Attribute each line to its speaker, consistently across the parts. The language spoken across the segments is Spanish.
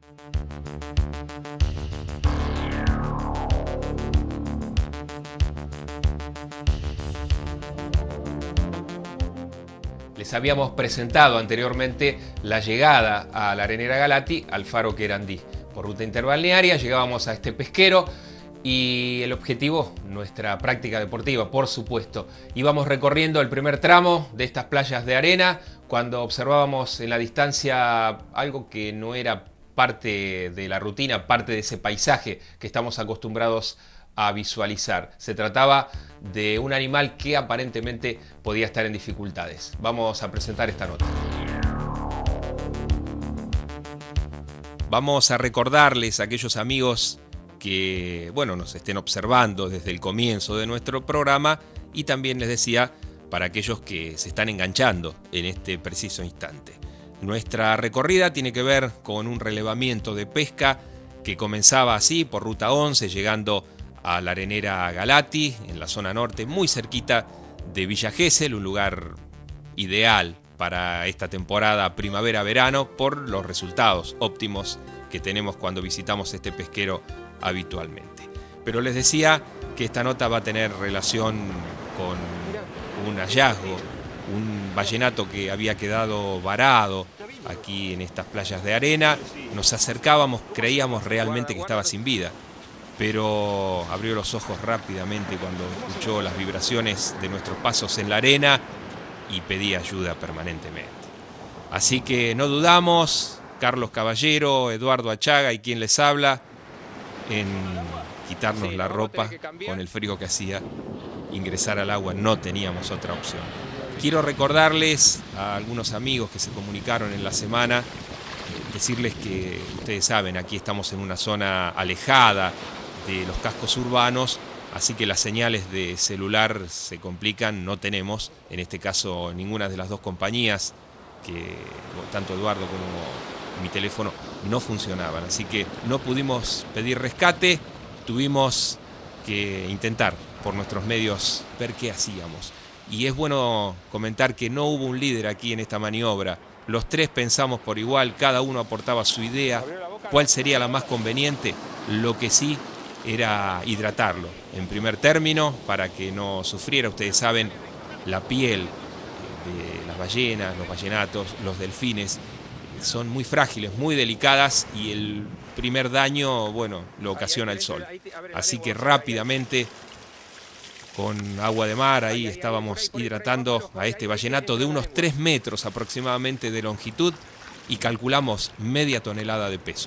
Speaker 1: Les habíamos presentado anteriormente la llegada a la arenera Galati al faro Querandí. Por ruta interbalnearia llegábamos a este pesquero y el objetivo, nuestra práctica deportiva, por supuesto. Íbamos recorriendo el primer tramo de estas playas de arena cuando observábamos en la distancia algo que no era parte de la rutina, parte de ese paisaje que estamos acostumbrados a visualizar. Se trataba de un animal que aparentemente podía estar en dificultades. Vamos a presentar esta nota. Vamos a recordarles a aquellos amigos que, bueno, nos estén observando desde el comienzo de nuestro programa, y también les decía para aquellos que se están enganchando en este preciso instante. Nuestra recorrida tiene que ver con un relevamiento de pesca que comenzaba así por ruta 11, llegando a la arenera Galati, en la zona norte, muy cerquita de Villa Gesell, un lugar ideal para esta temporada primavera-verano por los resultados óptimos que tenemos cuando visitamos este pesquero habitualmente. Pero les decía que esta nota va a tener relación con un hallazgo, un vallenato que había quedado varado aquí en estas playas de arena. Nos acercábamos, creíamos realmente que estaba sin vida, pero abrió los ojos rápidamente cuando escuchó las vibraciones de nuestros pasos en la arena y pedía ayuda permanentemente. Así que no dudamos, Carlos Caballero, Eduardo Achaga y quien les habla, en quitarnos la ropa con el frío que hacía, ingresar al agua. No teníamos otra opción. Quiero recordarles a algunos amigos que se comunicaron en la semana, decirles que ustedes saben, aquí estamos en una zona alejada de los cascos urbanos, así que las señales de celular se complican, no tenemos, en este caso, ninguna de las dos compañías, que tanto Eduardo como mi teléfono no funcionaban, así que no pudimos pedir rescate, tuvimos que intentar por nuestros medios ver qué hacíamos. Y es bueno comentar que no hubo un líder aquí en esta maniobra. Los tres pensamos por igual, cada uno aportaba su idea, cuál sería la más conveniente. Lo que sí era hidratarlo, en primer término, para que no sufriera. Ustedes saben, la piel de las ballenas, los ballenatos, los delfines, son muy frágiles, muy delicadas, y el primer daño, bueno, lo ocasiona el sol. Así que rápidamente, con agua de mar, ahí estábamos hidratando a este ballenato de unos 3 metros aproximadamente de longitud y calculamos media tonelada de peso.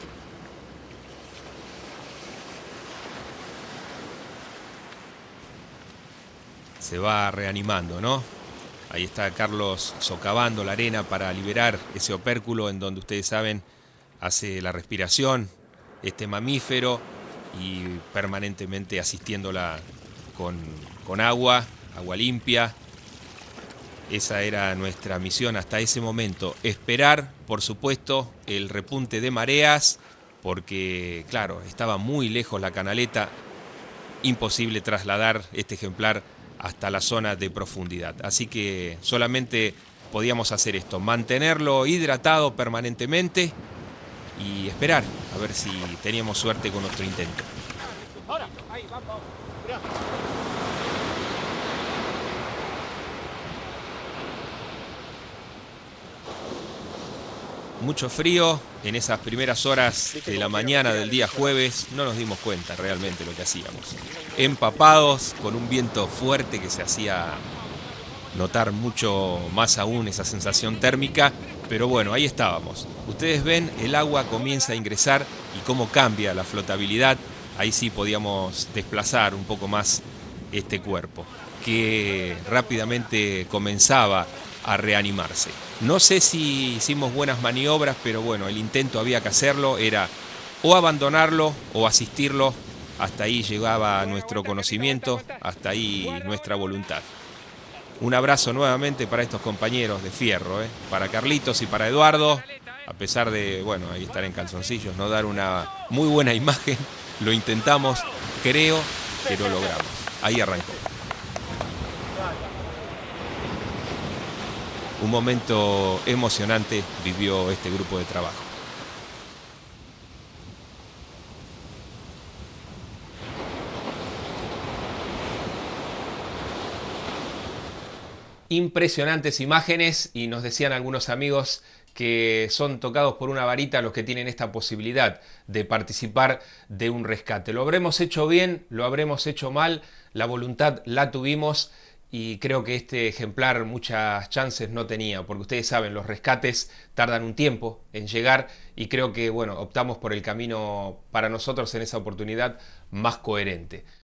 Speaker 1: Se va reanimando, ¿no? Ahí está Carlos socavando la arena para liberar ese opérculo en donde ustedes saben hace la respiración este mamífero, y permanentemente asistiéndola con agua limpia. Esa era nuestra misión hasta ese momento. Esperar, por supuesto, el repunte de mareas, porque, claro, estaba muy lejos la canaleta. Imposible trasladar este ejemplar hasta la zona de profundidad. Así que solamente podíamos hacer esto, mantenerlo hidratado permanentemente y esperar a ver si teníamos suerte con nuestro intento. Ahora, ahí, vamos. Mucho frío en esas primeras horas de la mañana del día jueves, no nos dimos cuenta realmente lo que hacíamos. Empapados, con un viento fuerte que se hacía notar mucho más aún esa sensación térmica, pero bueno, ahí estábamos. Ustedes ven, el agua comienza a ingresar y cómo cambia la flotabilidad. Ahí sí podíamos desplazar un poco más este cuerpo, que rápidamente comenzaba a reanimarse. No sé si hicimos buenas maniobras, pero bueno, el intento había que hacerlo, era o abandonarlo o asistirlo. Hasta ahí llegaba nuestro conocimiento, hasta ahí nuestra voluntad. Un abrazo nuevamente para estos compañeros de fierro, para Carlitos y para Eduardo, a pesar de, bueno, ahí estar en calzoncillos, no dar una muy buena imagen, lo intentamos, creo que lo logramos. Ahí arrancó. Un momento emocionante vivió este grupo de trabajo. Impresionantes imágenes, y nos decían algunos amigos que son tocados por una varita los que tienen esta posibilidad de participar de un rescate. Lo habremos hecho bien, lo habremos hecho mal, la voluntad la tuvimos, y creo que este ejemplar muchas chances no tenía, porque ustedes saben, los rescates tardan un tiempo en llegar, y creo que bueno, optamos por el camino para nosotros en esa oportunidad más coherente.